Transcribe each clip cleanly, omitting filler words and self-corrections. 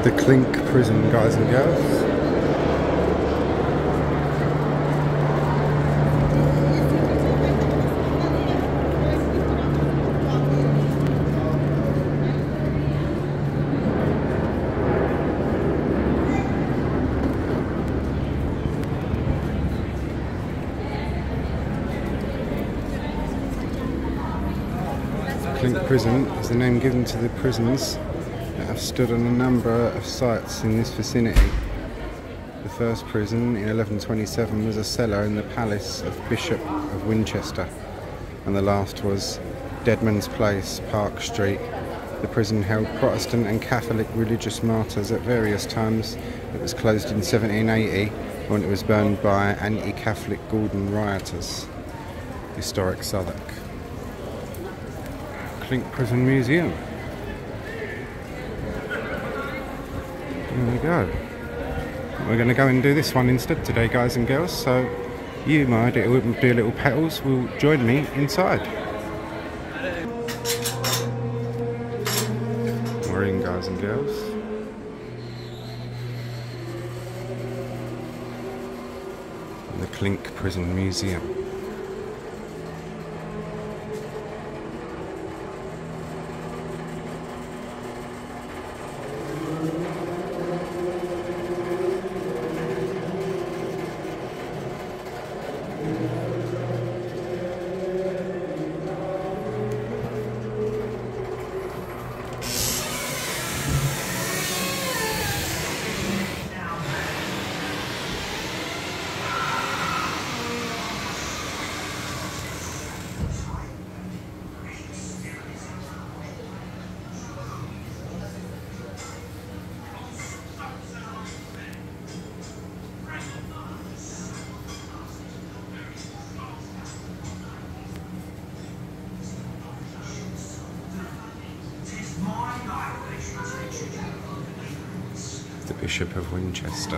The Clink Prison, guys and girls. Clink Prison is the name given to the prisons that have stood on a number of sites in this vicinity. The first prison in 1127 was a cellar in the palace of Bishop of Winchester, and the last was Deadman's Place, Park Street. The prison held Protestant and Catholic religious martyrs at various times. It was closed in 1780 when it was burned by anti-Catholic Gordon rioters. Historic Southwark. Clink Prison Museum. There we go. We're going to go and do this one instead today, guys and girls, so you, my dear little petals, will join me inside. We're in, guys and girls. The Clink Prison Museum. The Bishop of Winchester.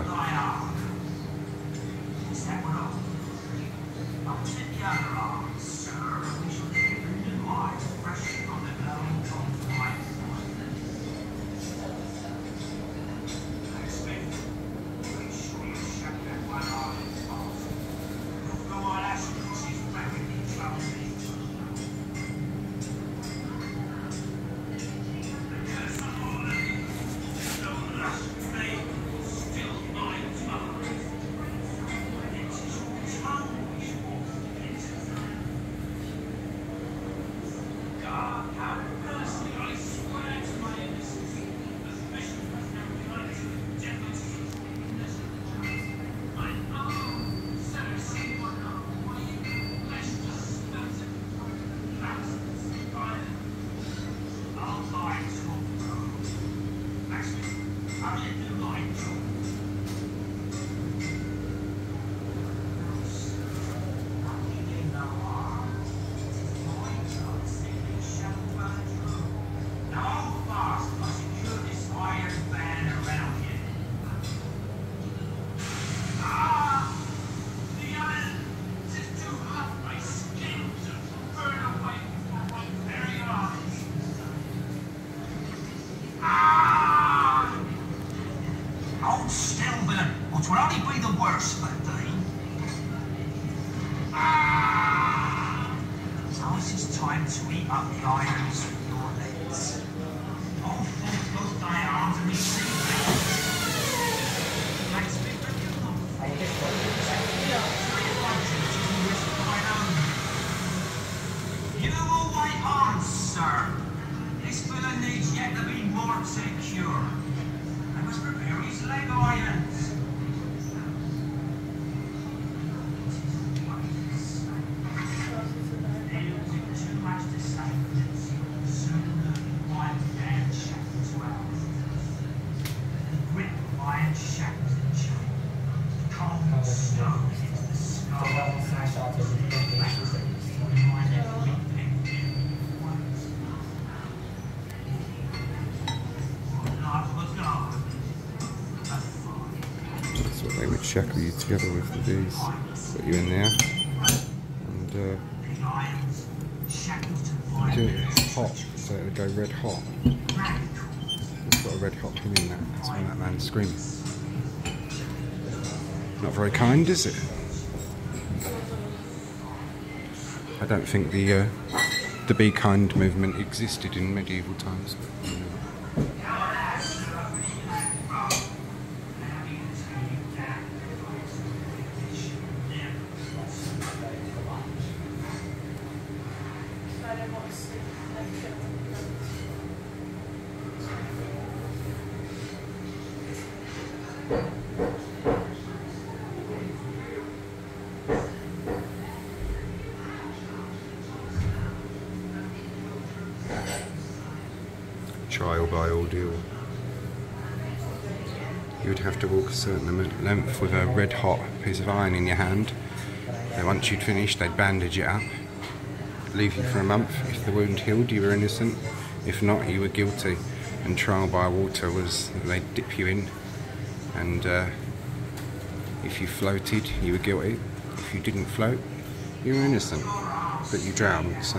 Will only be the worst of the day. So this is time to eat up the irons with your legs. Oh, both thy arms and receive You will wait on, sir. This fella needs yet to be more secure. I must prepare his leg irons. They would shackle you together with these, put you in there, and do it hot, so it would go red hot. got a red hot pin in that. That's why that man's screaming. Not very kind, is it? I don't think the be kind movement existed in medieval times. But, you know. Trial by ordeal. You would have to walk a certain length with a red hot piece of iron in your hand. Then once you'd finished, they'd bandage it up, leave you for a month. If the wound healed, you were innocent. If not, you were guilty. And trial by water was they'd dip you in, and if you floated, you were guilty. If you didn't float, you were innocent, but you drowned. So.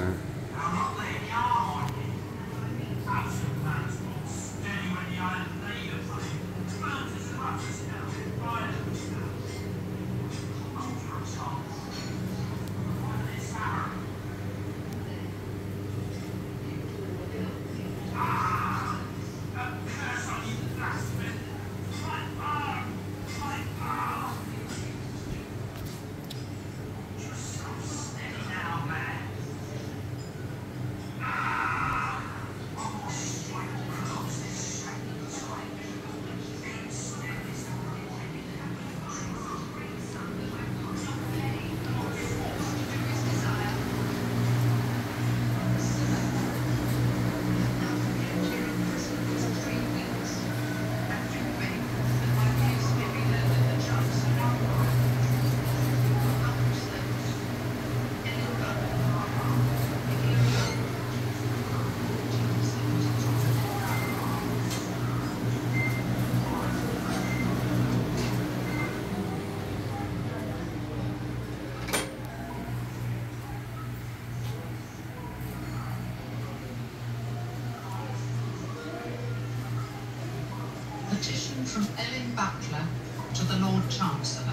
Petition from Ellen Butler to the Lord Chancellor.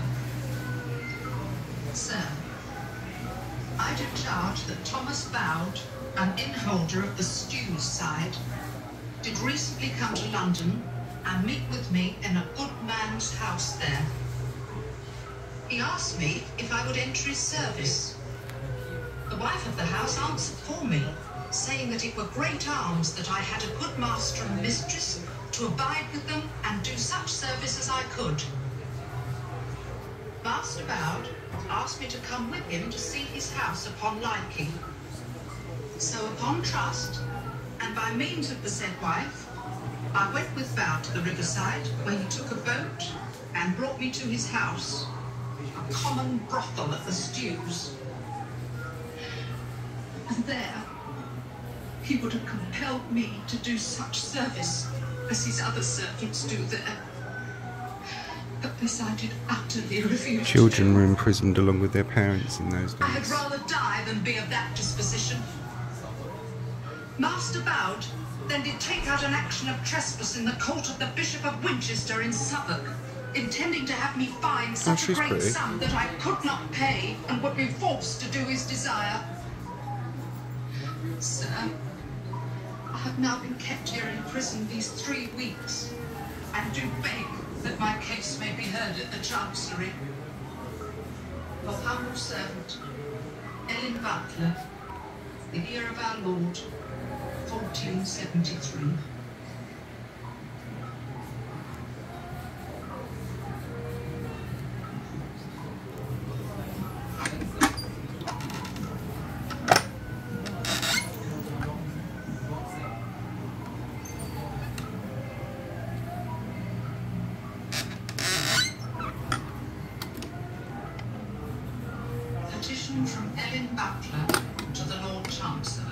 Sir, I do charge that Thomas Bowd, an innholder of the Stews side, did recently come to London and meet with me in a good man's house there. He asked me if I would enter his service. The wife of the house answered for me, saying that it were great arms that I had a good master and mistress to abide with them and do such service as I could. Master Bowd asked me to come with him to see his house upon liking. So upon trust, and by means of the said wife, I went with Bowd to the riverside, where he took a boat and brought me to his house, a common brothel at the Stews. And there, he would have compelled me to do such service as his other servants do there. But this I did utterly refuse. Children were imprisoned along with their parents in those days. I had rather die than be of that disposition. Master Bowd then did take out an action of trespass in the court of the Bishop of Winchester in Southwark, intending to have me fined such a great sum that I could not pay and would be forced to do his desire. Sir, I have now been kept here in prison these 3 weeks, and do beg that my case may be heard at the Chancery. Your humble servant, Ellen Butler, the year of our Lord, 1473. Petition from Ellen Butler to the Lord Chancellor.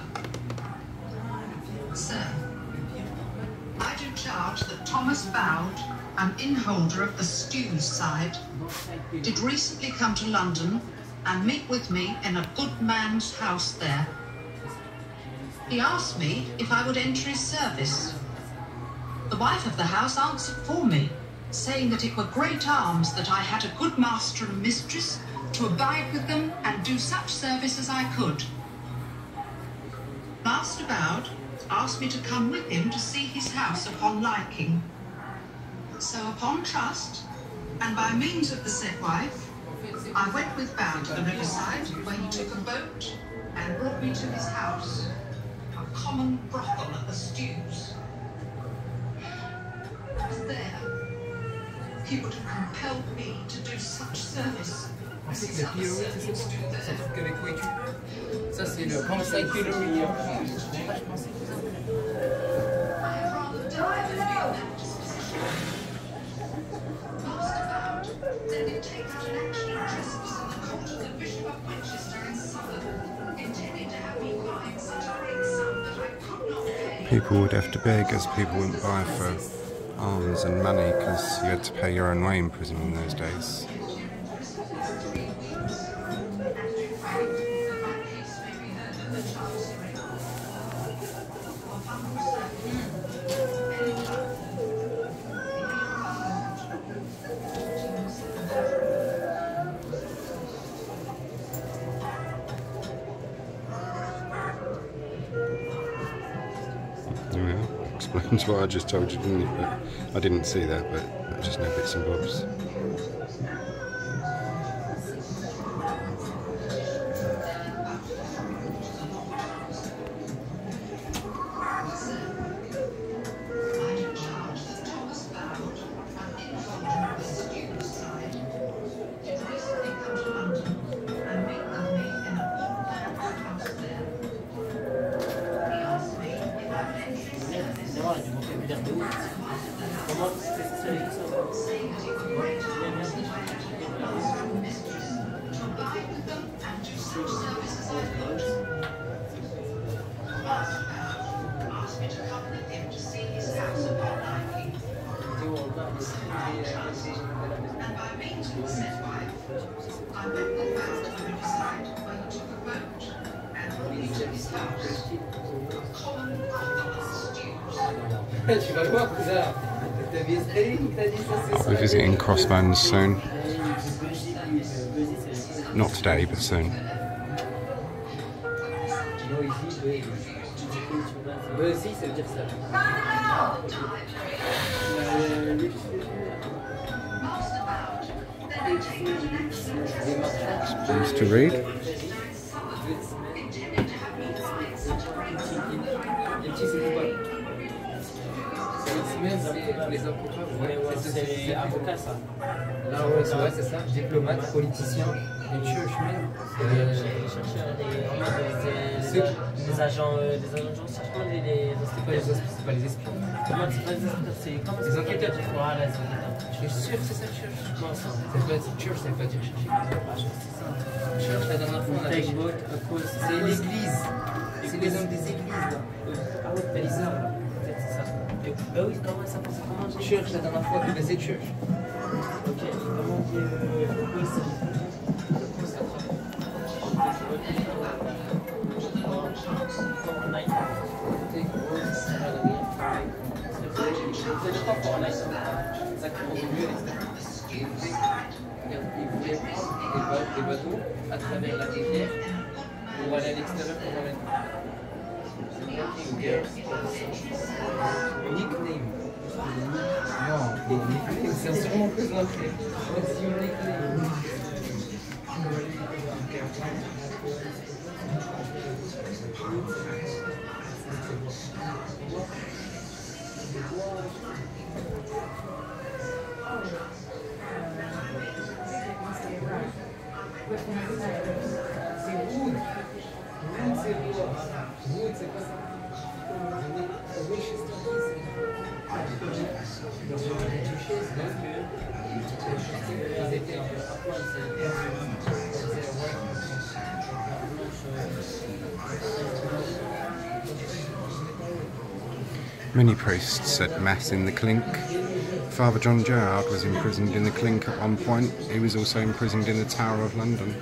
Sir, I do charge that Thomas Bowd, an innholder of the Stews side, did recently come to London and meet with me in a good man's house there. He asked me if I would enter his service. The wife of the house answered for me, saying that it were great arms that I had a good master and mistress to abide with them and do such service as I could. Master bowed, asked me to come with him to see his house upon liking. So upon trust, and by means of the said wife, I went with Bow to the riverside, where he took a boat and brought me to his house, a common brothel at the Stews. There, he would have compelled me to do such service as his other servants do there. Ça c'est le Bankside pillory. I had rather die than be in that disposition. Master vowed that they'd take out an action of trespass in the court of the Bishop of Winchester in Southwark, intending to have me fined such a great sum that I could not pay. People would have to beg as people wouldn't buy for alms and money because you had to pay your own way in prison in those days. Explains what I just told you, didn't it? But I didn't see that, but I just know bits and bobs. And by means of the said wife, I went with Bow to the riverside, where he took a boat and brought me to his house, a common brothel at the Stews. Tu vas le voir, cousin. T'as vu Estelle, t'as dit ça ce soir. We're visiting Crossbones soon. Not today, but soon. Si, ça veut dire ça. Supposed to read. C'est avocat ça. Là ouais, c'est ça. Diplomate, politicien et churchman. Des agents de cherchement, C'est pas les espions. comment c'est pas c'est comment Les enquêteurs. Voilà, les enquêteurs. Je suis sûr que c'est ça, church. Non, ça. Ça veut pas dire church, ça veut pas dire chercher. Church, la dernière fois on a Take dit. boat, a cause. C'est l'église. C'est les hommes des églises là. Ah ouais, Les hommes. peut-être c'est ça. Bah oui, comment ça pense comment on dit Church, la dernière fois, c'est church. Ok, comment on dit cause C'est pas pour la ça corrompt mieux l'extérieur. Ils voulaient prendre des bateaux à travers la rivière pour aller à l'extérieur pour remettre. Nickname. Non, nickname, c'est un surnom que je m'appelle. Voici mon nickname. C'est wood. Wood, c'est quoi? Wood, c'est quoi ça? Many priests said Mass in the Clink. Father John Gerard was imprisoned in the Clink at one point. He was also imprisoned in the Tower of London.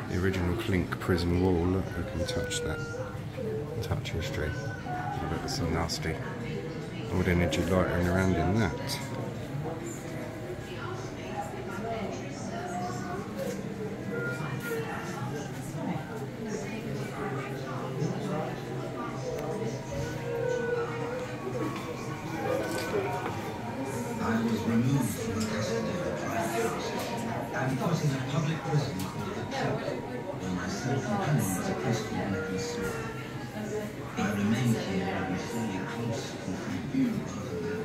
The original Clink Prison wall, look, you can touch that. Touch history. I bet there's some nasty old energy lightering around in that. I was removed from the custody of the private house and put in a public prison called the Clink, where my self-companion was a priest called Nicholas Smith. I remained here in fairly close confinement for rather than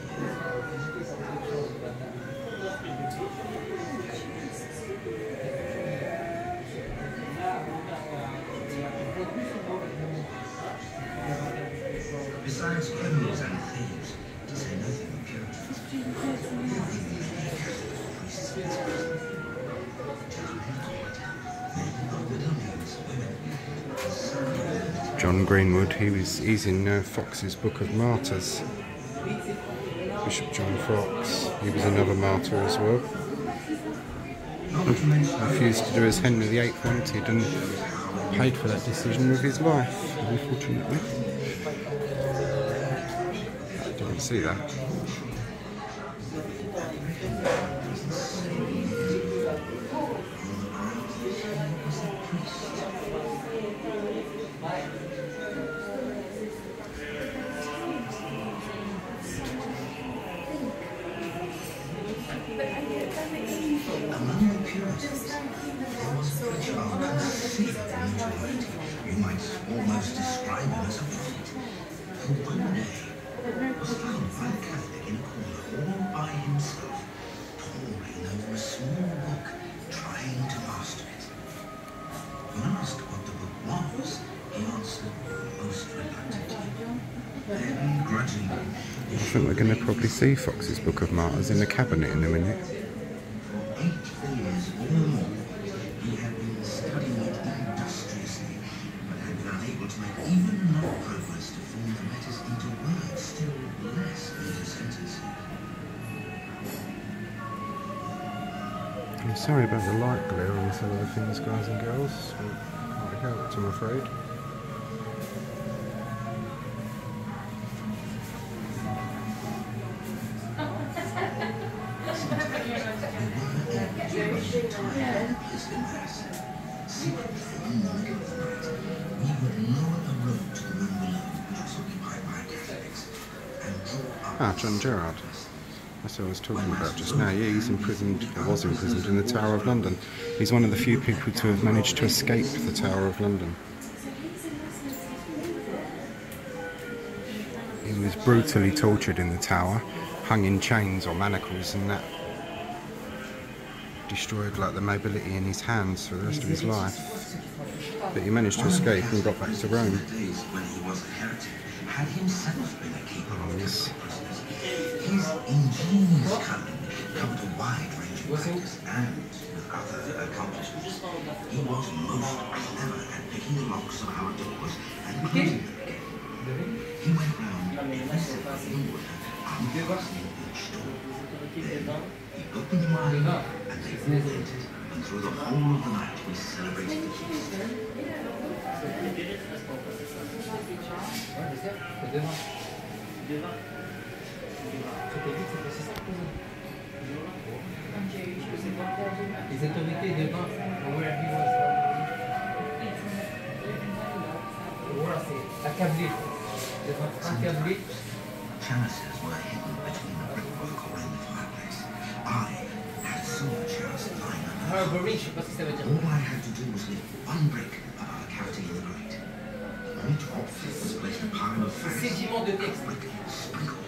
besides criminals and thieves, to say nothing of characters, John Greenwood, he's in Fox's Book of Martyrs. Bishop John Fox, he was another martyr as well. Refused to do as Henry VIII wanted and paid for that decision with his life, unfortunately. I didn't see that. among the Puritans, there was a preacher of considerable notoriety. You might almost describe him as a prophet, who one day was found by a Catholic in a corner all by himself, poring over a small book, trying to master it. When asked what the book was, he answered most reluctantly, then grudgingly. I think we're going to probably see Fox's Book of Martyrs in the cabinet in a minute. For 8 years or more, he had been studying it industriously, but had been unable to make even enough progress to form the letters into words, still less into sentences. I'm sorry about the light glare on some of the things, guys and girls. It might have helped, I'm afraid. Ah, John Gerard. That's what I was talking about just now. Yeah, he's imprisoned, or was imprisoned in the Tower of London. He's one of the few people to have managed to escape the Tower of London. He was brutally tortured in the tower, hung in chains or manacles, and that destroyed like the mobility in his hands for the rest of his life. But he managed to escape and got back to Rome. When he was a heretic, had himself been a keeper of Yes. prisoners. His ingenious cunning covered a wide range of practice, and with other accomplishments, he was most clever at picking the locks of our doors and closing them again. He went round every step of the wood, unfastening each door. Then he opened mine, and they all entered, and through the whole of the night we celebrated the feast. Les autorités devant where he was. Voilà, c'est accablé. Devant accablé. Chalices were hidden between the brickwork or in the fireplace. I had silver chalices lying under. Harboring, je sais pas ce que ça veut dire. All I had to do was lift one brick above a cavity in the grate. On top was placed a pile of fags, Sédiment de texte. brick sprinkled.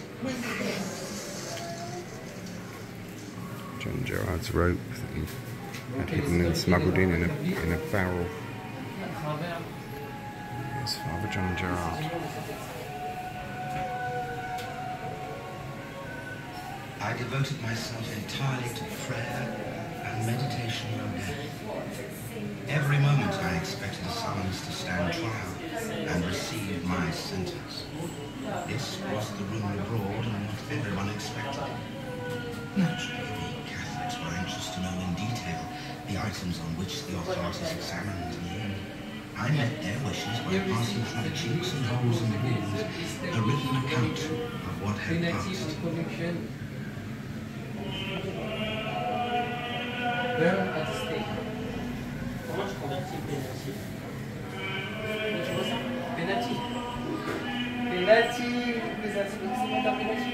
John Gerard's rope that he had hidden and smuggled in a barrel. Here's Father John Gerard. I devoted myself entirely to prayer and meditation on death. Every moment I expected a summons to stand trial and receive my sentence. This was the rumor abroad and what everyone expected. Naturally, the Catholics were anxious to know in detail the items on which the authorities examined me. I met their wishes by passing through the chinks and holes in the walls a written account of what had passed. Burn at the stake. Comment je convertis pénalty? Tu vois ça? Penalty. Penalty. Mais ça, c'est pas un penalty.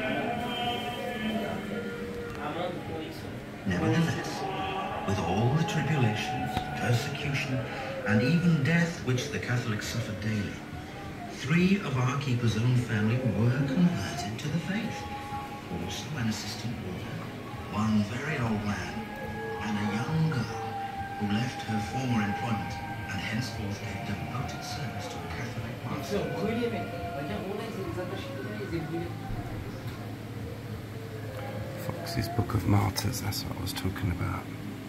Amende ou conviction? Nevertheless, with all the tribulations, persecution, and even death which the Catholics suffered daily, 3 of our keeper's own family were converted to the faith. Also an assistant warden, one very old man, and a young girl who left her former employment and henceforth gave devoted service to a Catholic Ils master. sont brûlés, mec. Regarde, on a les attachés de là, ils étaient brûlés. Fox's Book of Martyrs, that's what I was talking about.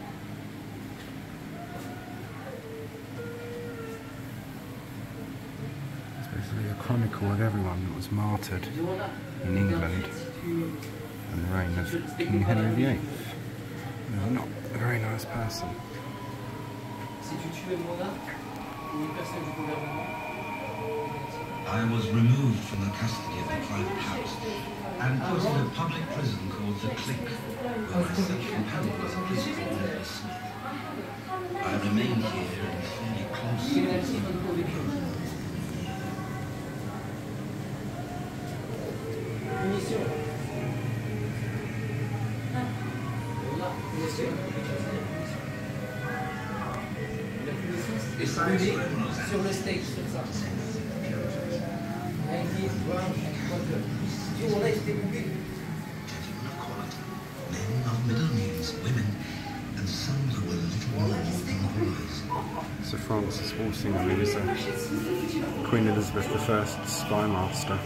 It's basically a chronicle of everyone that was martyred in England in the reign of King Henry VIII. He was not a very nice person. Si tu tuais le monarque ou une personne du gouvernement, I was removed from the custody of the private house and put in a public prison called the Clink, where my self-companion was a prisoner named Smith. I remained here in fairly close pénalty dans le conviction. Punition. Là, punition. La punition, c'était brûler sur le steak, sur ça. gentlemen of quality, men of middle means, women, and some who were little more than boys. Sir Francis Walsingham, he was Queen Elizabeth I's spy master.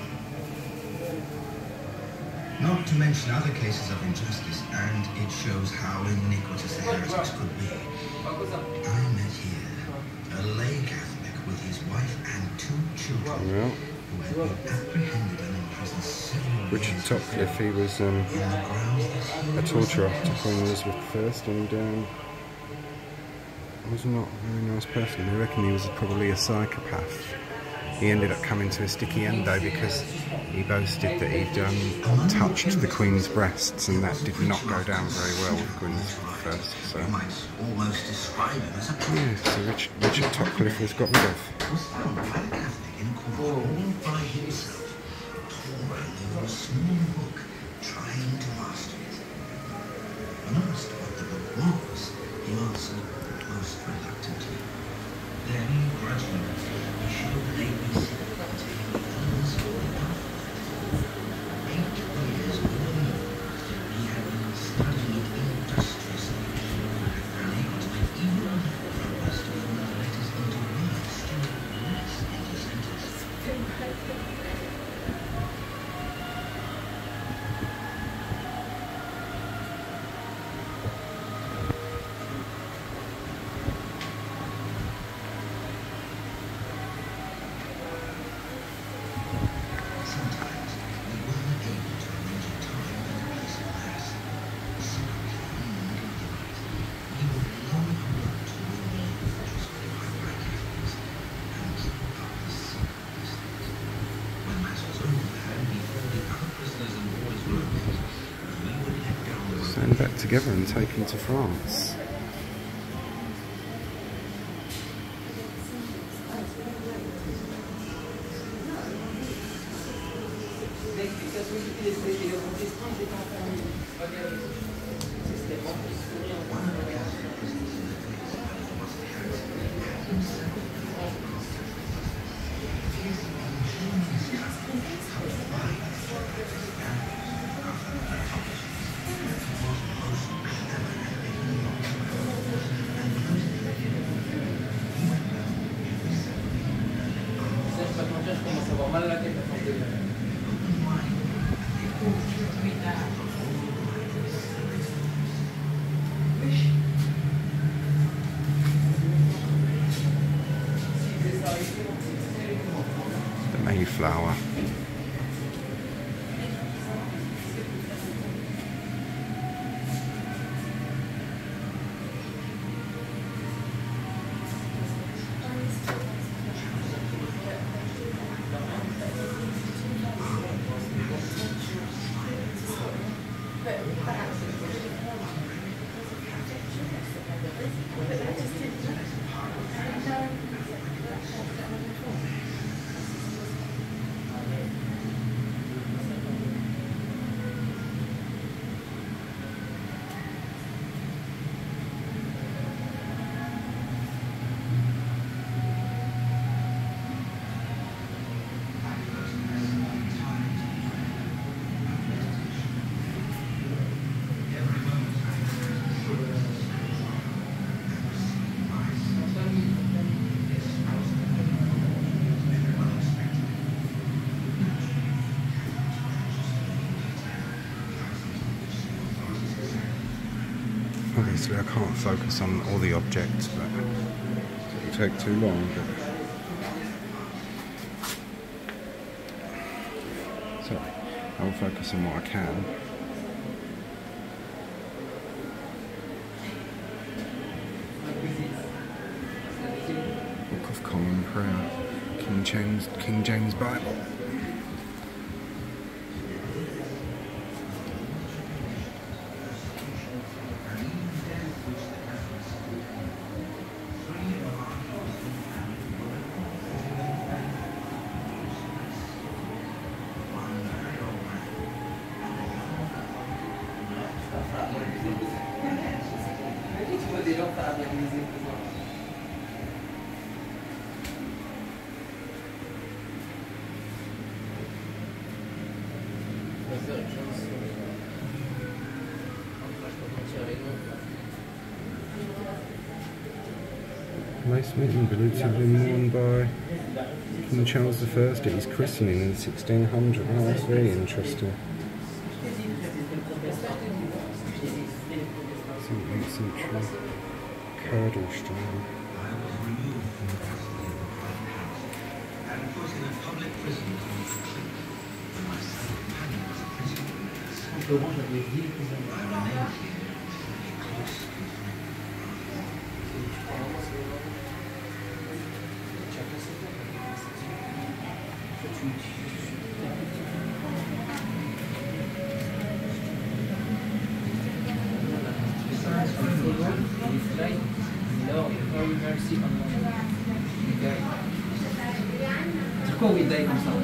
Not to mention other cases of injustice, and it shows how iniquitous the heretics could be. I met here a lay Catholic with his wife and 2 children Yeah. who had been apprehended and imprisoned several Richard years Topcliffe, he was on the grounds that a torturer to Queen Elizabeth I, and was not a very nice person. They reckon he was probably a psychopath. He ended up coming to a sticky end though because he boasted that he'd touched the Queen's breasts, and that did not go down very well with Queen Elizabeth I. So you might almost describe him as a prophet. yeah, so Richard Topcliffe was got rid of. Was found by the Catholic in court all by himself, poring over a small book, trying to master it. When asked what the book was, he answered most reluctantly. Then, grudgingly, he showed an ABC containing things for the alphabet. 8 years or more, he had been studying it industriously, and had been able to make even more progress to form the letters into words still less into sentences. Sometimes we weren't able to arrange a time for the peaceful mass. Secretly and we would long run to Roman, which was occupied by Catholics, and drop up the secret distance. When mass was over and before the other prisoners and boys were admitted, we would let down the rope. Stand back together and take him to France. One of the Catholic prisoners in the place where there was a heretic had himself brought across the His ingenious cousin helped find the Catholics and after the publishers. He was most clever and ignorant and most he went down every Saturday Ça, je commence à avoir mal à la tête à force de lire. open wide and they all drink the whole library series. Wish The Mayflower. Obviously I can't focus on all the objects, but it would take too long. Sorry, I will focus on what I can. Book of Common Prayer, King James Bible. Most men believed to have been worn by King Charles I at his christening in 1600. Oh, that's very interesting. 17th century curdle stone. I was removed from the custody of the private house and put in a public prison called Clink, where my son companion was a prisoner in their cell. I remained here in a close confinement. Pourquoi il taille comme ça?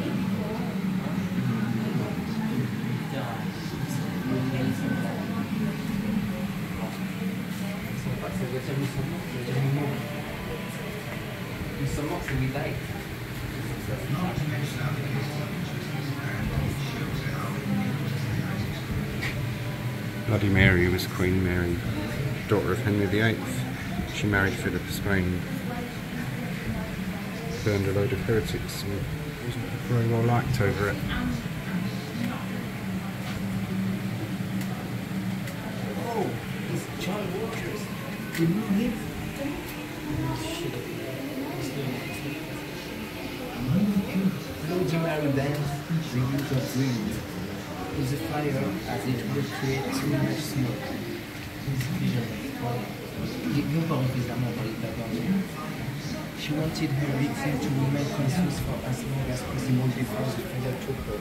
Ils sont morts, c'est Wildaï. Not to mention other inconsistencies, and it shows how inconsistencies. Bloody Mary was Queen Mary, daughter of Henry VIII. She married Philip of Spain. Burned a load of heretics and wasn't very well liked over it. Oh, it's John Walkers. You know him? Legendary dance, the use of wind. Is a fire as it will create too much smoke. She wanted her victim to remain conscious for as long as possible before the fire took her.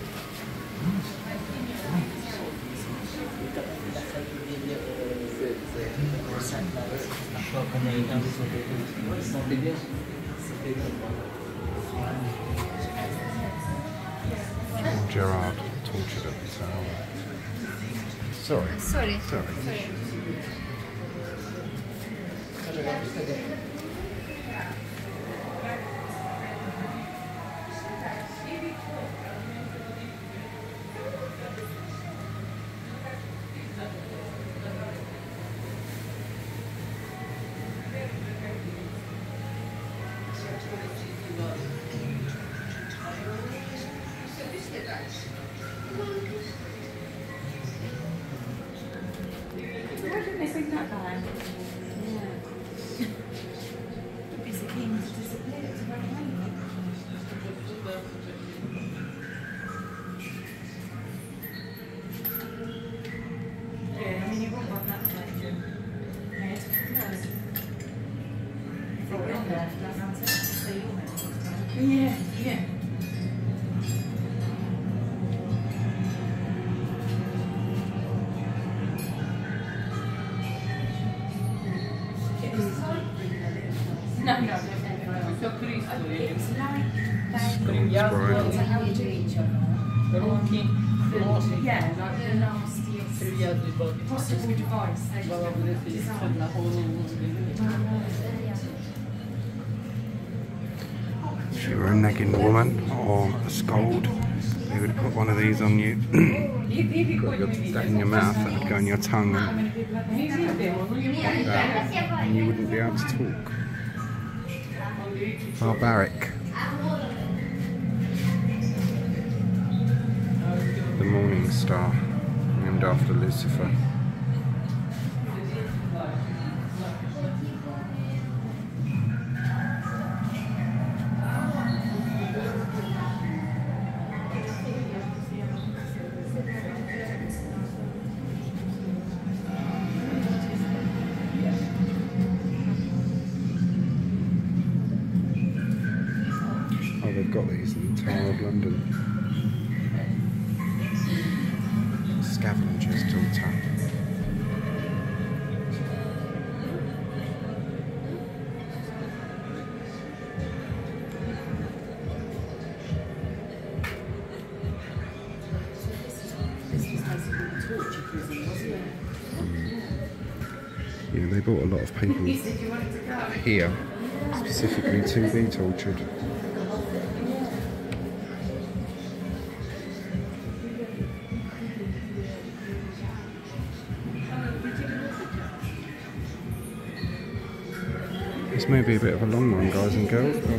Gerard tortured at the tower. Sorry. Sorry. Why didn't they bring that back? Yeah. Is the king to disappear to run away? Yeah, I mean, you won't want that collection. Head? No. They got there, that's it. So you know. Yeah, yeah. No, so please, it's like they how we do each other. Yeah, like the nastiest possible device. If you were a nagging woman or a scold, they would put one of these on you. Put that in your mouth, that would go in your tongue, and you wouldn't be able to talk. Barbaric. The Morning Star, named after Lucifer. got these in the Tower of London. Scavenger's daughter. Yeah, they brought a lot of people here specifically to be tortured. This may be a bit of a long one, guys and girls, but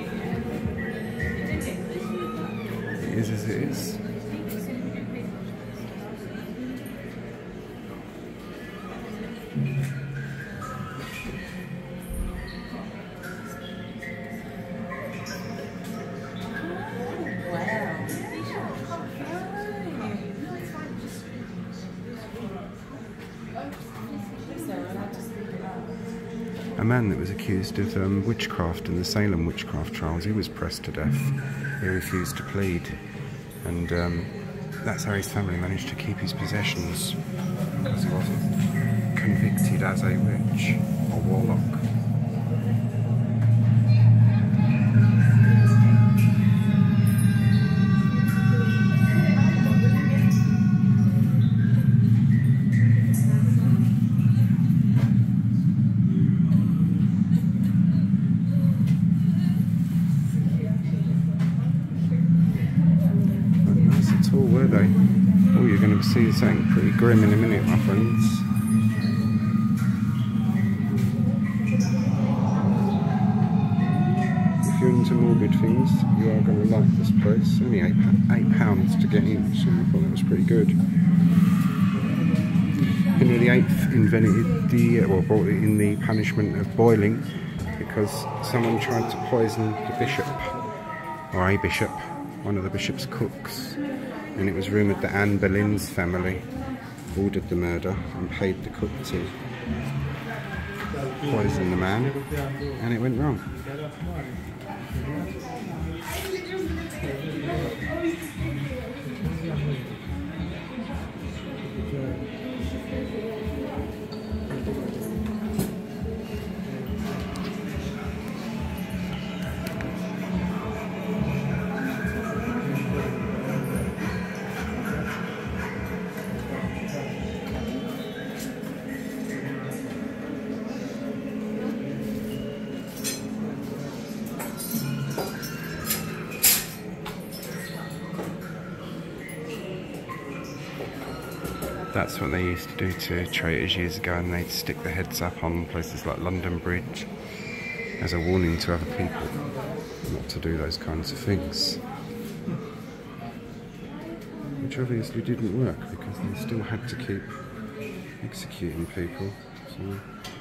it is as it is. A man that was accused of witchcraft in the Salem witchcraft trials, he was pressed to death. He refused to plead, and that's how his family managed to keep his possessions, because he wasn't convicted as a witch or warlock. Were they? Oh, you're going to see something pretty grim in a minute, my friends. If you're into morbid things, you are going to like this place. Only £8 to get in, so I thought that was pretty good. Henry VIII invented brought it in the punishment of boiling because someone tried to poison the bishop, or a bishop, one of the bishop's cooks. And it was rumoured that Anne Boleyn's family ordered the murder and paid the cook to poison the man, and it went wrong. That's what they used to do to traitors years ago, and they'd stick their heads up on places like London Bridge as a warning to other people not to do those kinds of things. Which obviously didn't work, because they still had to keep executing people. So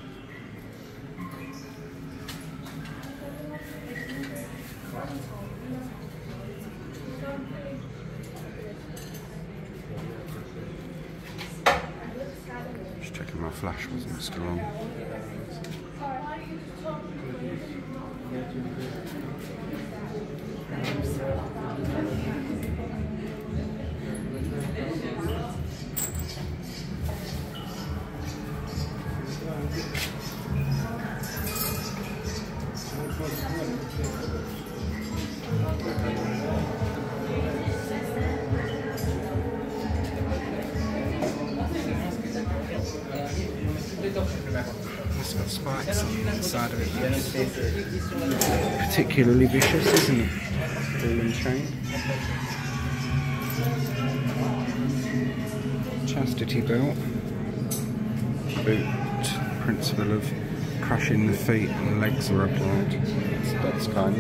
my flash wasn't still on. It's got spikes on the inside of it. It's particularly vicious, isn't it? Ball and chain. Chastity belt. Boot. Principle of crushing the feet and legs are applied. That's kind.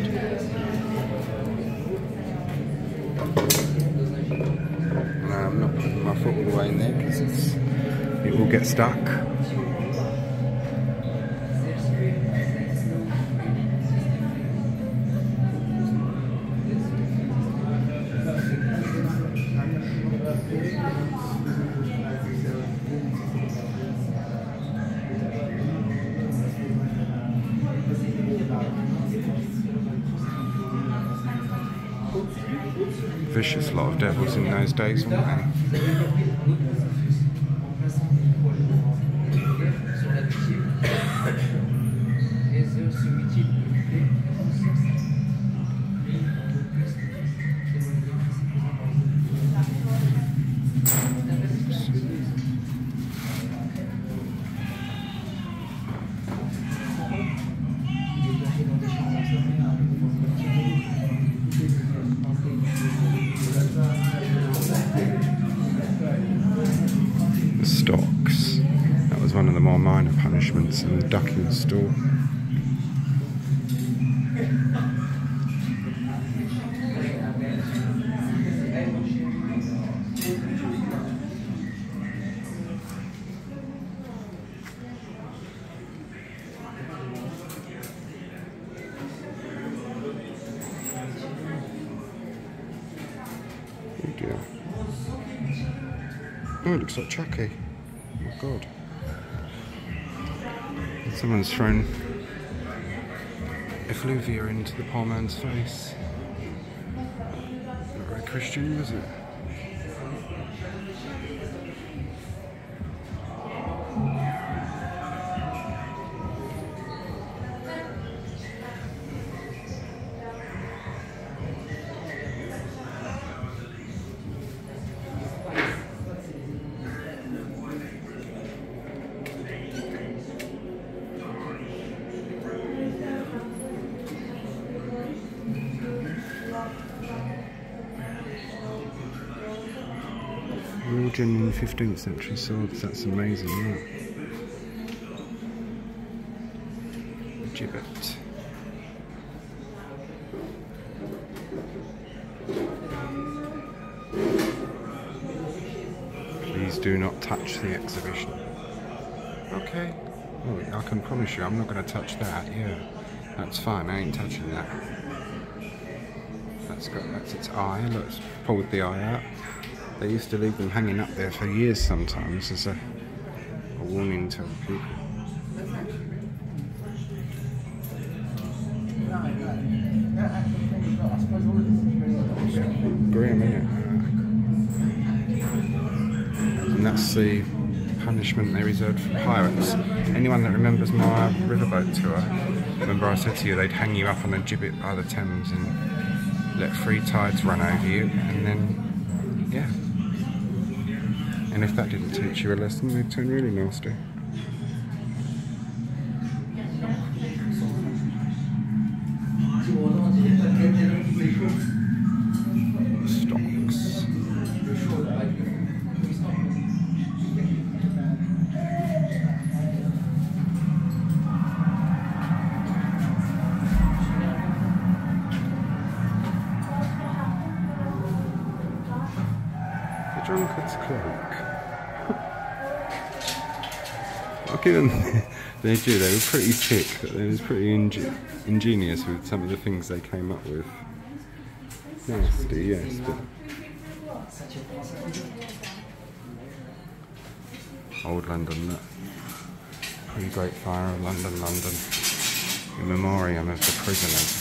No, I'm not putting my foot all the way in there because it will get stuck. vicious lot of devils in those days, weren't they? The stocks. That was one of the more minor punishments, and the ducking stool. Oh, it looks like Chucky. Oh my god. Someone's thrown effluvia into the poor man's face. Not very Christian, was it? Real genuine 15th century swords, that's amazing, isn't it? Gibbet. Please do not touch the exhibition. Okay. Oh, I can promise you I'm not going to touch that, yeah. That's fine, I ain't touching that. That's its eye, look, it's pulled the eye out. They used to leave them hanging up there for years sometimes as a warning to people. Grim, isn't it? And that's the punishment they reserved for pirates. Anyone that remembers my riverboat tour, remember I said to you they'd hang you up on a gibbet by the Thames and let free tides run over you, and then, yeah. And if that didn't teach you a lesson, they'd turn really nasty. Stocks. The drunkard's cloak. I'll give them they do, they were pretty thick, but they was pretty ingenious with some of the things they came up with. Nasty, yes, but old London, look. Pre-Great Fire of London, London. In memoriam of the prisoners.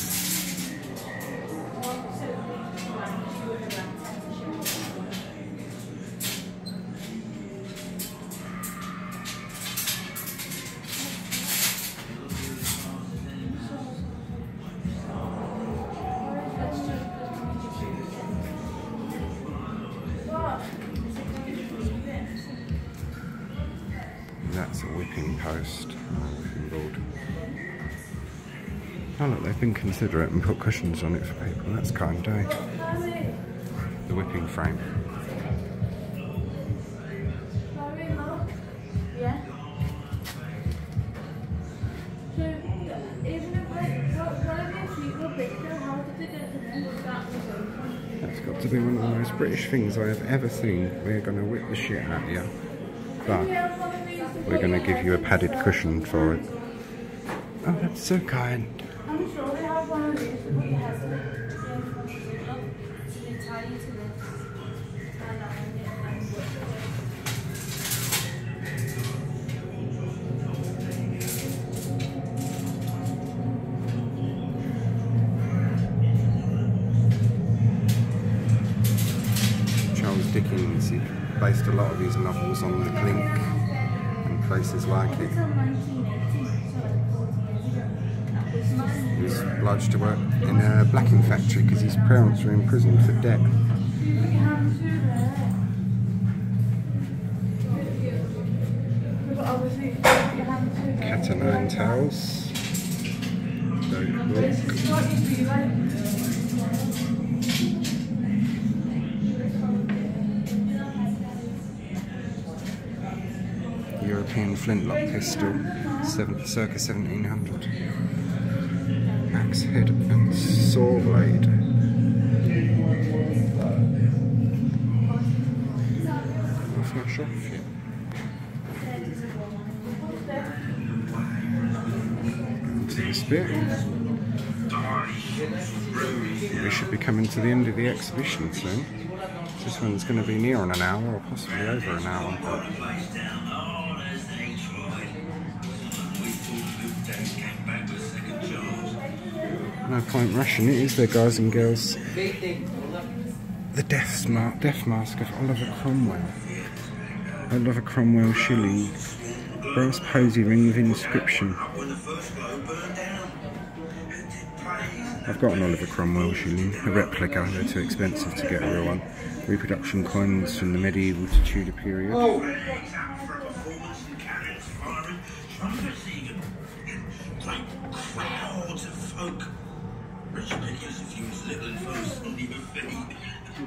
That's a whipping post, whipping board. Oh look, they've been considerate and put cushions on it for people, that's kind, eh? The whipping frame. That's got to be one of the most British things I have ever seen. We're going to whip the shit out of you, but we're going to give you a padded cushion for it. Oh, that's so kind. I'm sure they have one of these, but it has to tie you to this. based a lot of his novels on the Clink and places like it. He was obliged to work in a blacking factory because his parents were in prison for debt. Cat o' nine tails. European flintlock pistol, circa 1700. Axe head and saw blade. Flash off yet. To this bit. We should be coming to the end of the exhibition soon. This one's going to be near on an hour or possibly over an hour. No point rushing it, is there, guys and girls? The death mask of Oliver Cromwell. Oliver Cromwell shilling. Brass posy ring with inscription. I've got an Oliver Cromwell shilling, a replica, they're too expensive to get a real one. Reproduction coins from the medieval to Tudor period. Crowds of folk. Rich millions of you little and first on the buffet.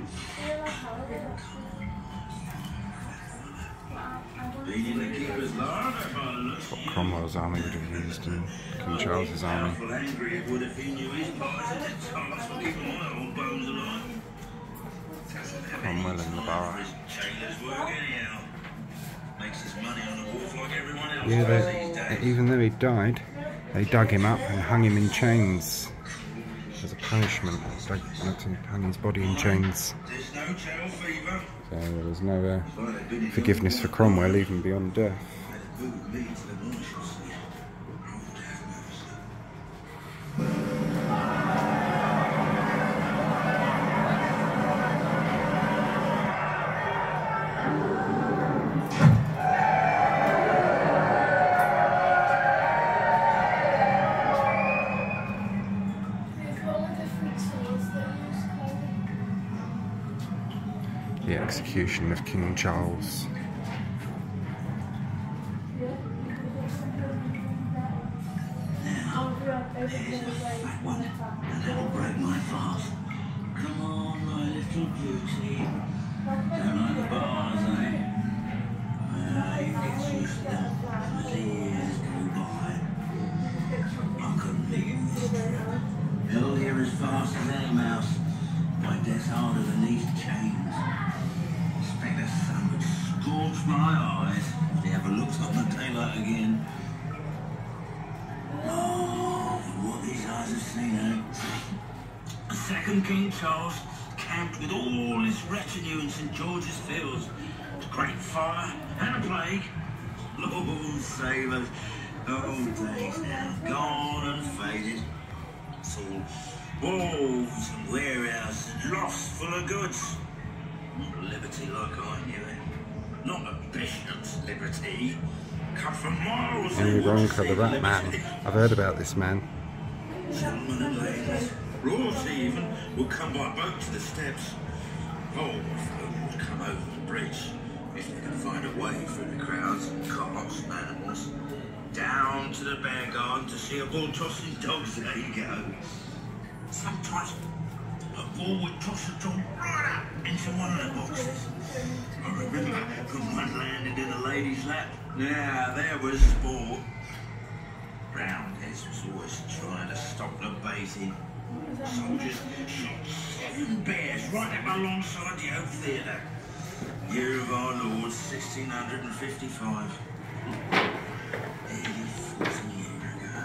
Leading the keeper's larder by the looks What Cromwell's army would have used in King Charles's army. angry would if he knew his boys had a chance for keeping my old bones alive. Cromwell in the bar. Tailor's work anyhow. Makes his money on the wharf like everyone else Yeah, does these days. even though he died, they dug him up and hung him in chains. As a punishment, they hung his body in chains. There's no channel fever. So there was no forgiveness for Cromwell even beyond death. The execution of King Charles. Fat one, and that'll break my fast. Come on, my little beauty. Don't like the bars, eh? Well, you get used to them as the years go by. I couldn't leave this trip. Held here as fast as any mouse. My death's harder than these chains. Expect the sun would scorch my eyes if they ever looked on the daylight again. Oh, what these eyes have seen, eh? Second King Charles camped with all his retinue in St. George's Fields. A great fire and a plague. Lord save us. Old days now, gone and faded. It's all wolves and warehouses and lofts full of goods. Not liberty like I knew it. Not a bishop's liberty. Cut from miles. Henry Ronca, the Rat Man. I've heard about this man. Gentlemen and ladies, royalty even, would come by boat to the steps. Oh, folk would come over the bridge if they could find a way through the crowds, carts and animals. Down to the bear garden to see a bull tossing dogs. There you go. Sometimes a bull would toss a dog right up into one of the boxes. I remember when one landed in a lady's lap. Now, there was sport. Roundheads was always trying to stop the baiting. Soldiers shot 7 bears right up alongside the old theatre. Year of our Lord, 1655. Nearly 40 years ago.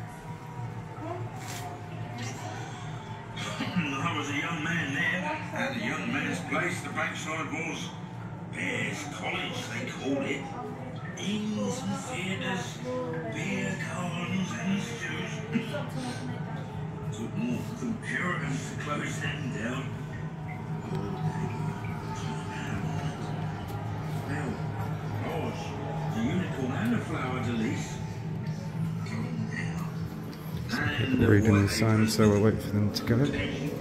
I was a young man there, and a young man's place the Bankside was. Bears College, they called it. Inns and theatres, beer gardens and stews. Took more than Puritans to close them down. And a flower de lis. People reading the sign, so we'll wait for them to go.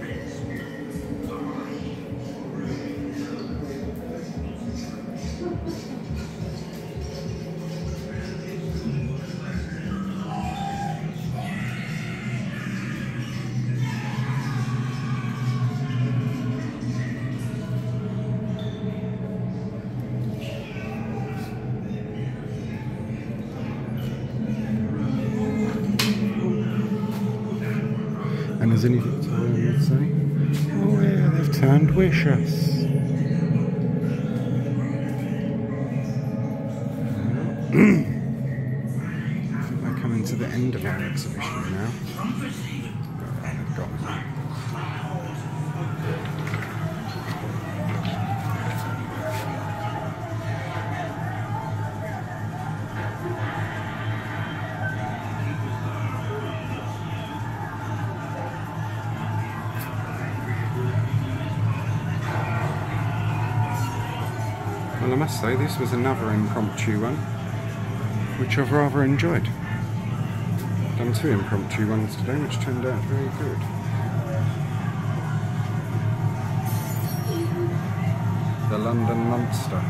And as any Victorian would say, oh yeah, they've turned vicious. I think we're coming to the end of our exhibition now. They've got me. Well, I must say this was another impromptu one, which I've rather enjoyed. Done 2 impromptu ones today, which turned out very good. The London Monster.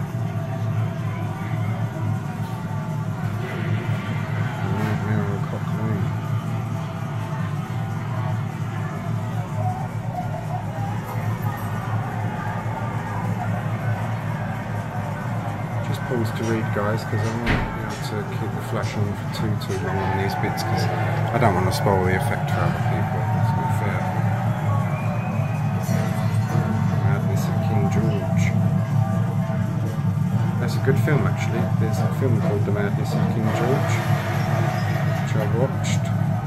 Pause to read, guys, because I don't want to keep the flash on for too long on these bits, because I don't want to spoil the effect for other people. It's not fair. Madness of King George. That's a good film, actually. There's a film called The Madness of King George, which I've watched.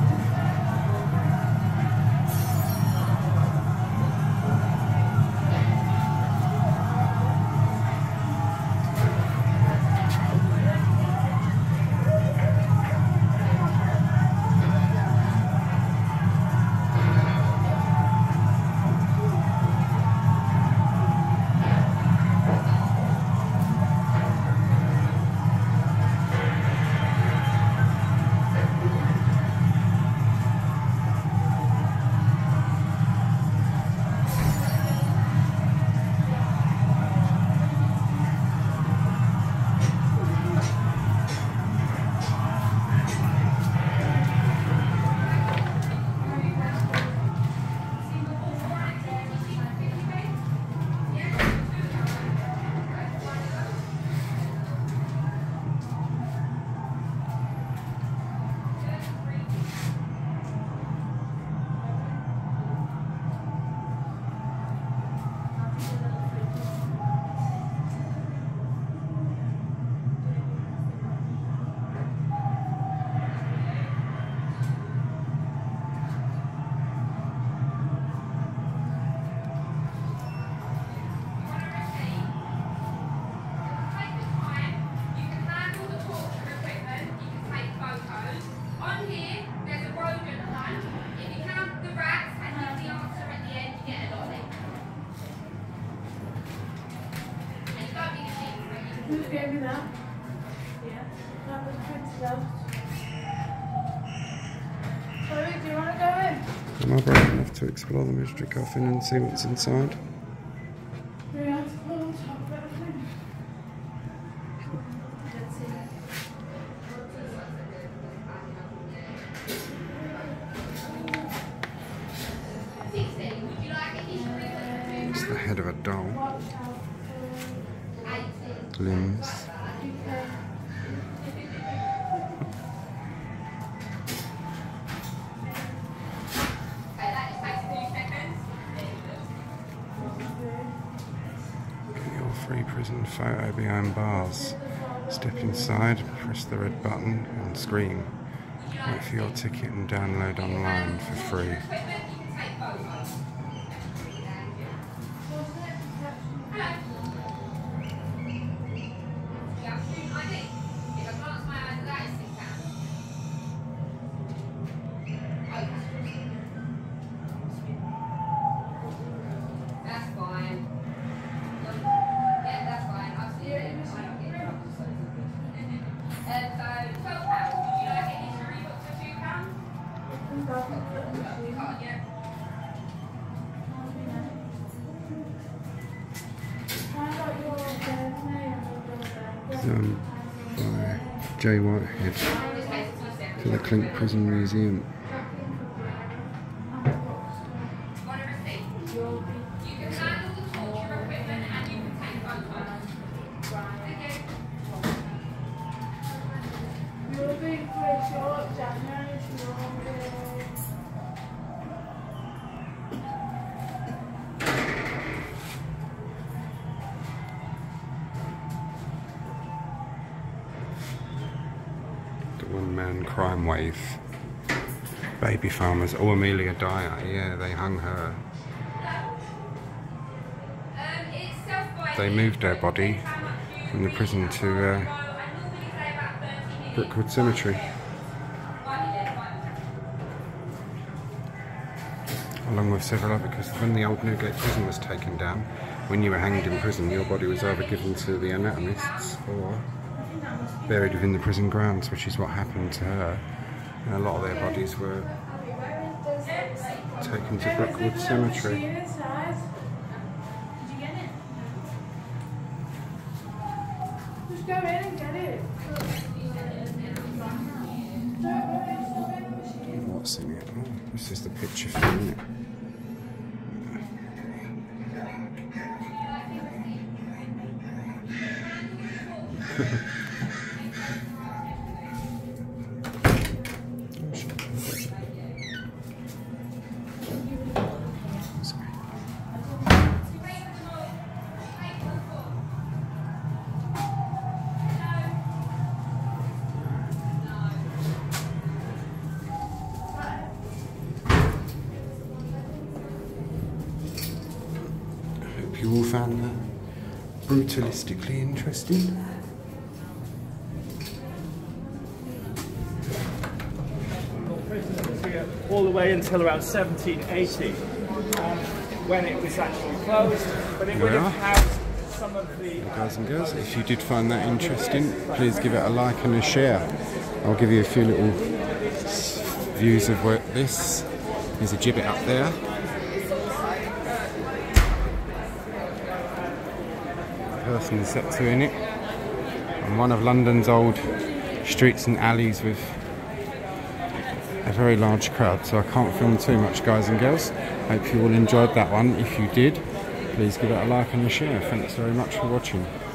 Who gave me that? Yeah. That was printed out. Sorry, do you want to go in? Am I brave enough to explore the mystery coffin and see what's inside? Yeah, it's full on top of everything. Let's see. It's the head of a doll. Limbs. Get your free prison photo behind bars. Step inside, press the red button and scream. Wait for your ticket and download online for free. J. Whitehead to the Clink Prison Museum. One-man crime wave. Baby farmers. Oh, Amelia Dyer. Yeah, they hung her. They moved her body from the prison to Brookwood Cemetery. Along with several other, because when the old Newgate prison was taken down, when you were hanged in prison, your body was either given to the anatomists or buried within the prison grounds, which is what happened to her. And a lot of their bodies were taken to Brookwood Cemetery. Just go in and get it. What's in it? Oh, this is the picture from it. You all found that brutalistically interesting? Prisons here all the way until around 1780, when it was actually closed, but it would have housed some of the... Guys and girls, if you did find that interesting, please give it a like and a share. I'll give you a few little views of where this. There's a gibbet up there. Person is set to in it, and one of London's old streets and alleys with a very large crowd, so I can't film too much, guys and girls. Hope you all enjoyed that one. If you did, please give it a like and a share. Thanks very much for watching.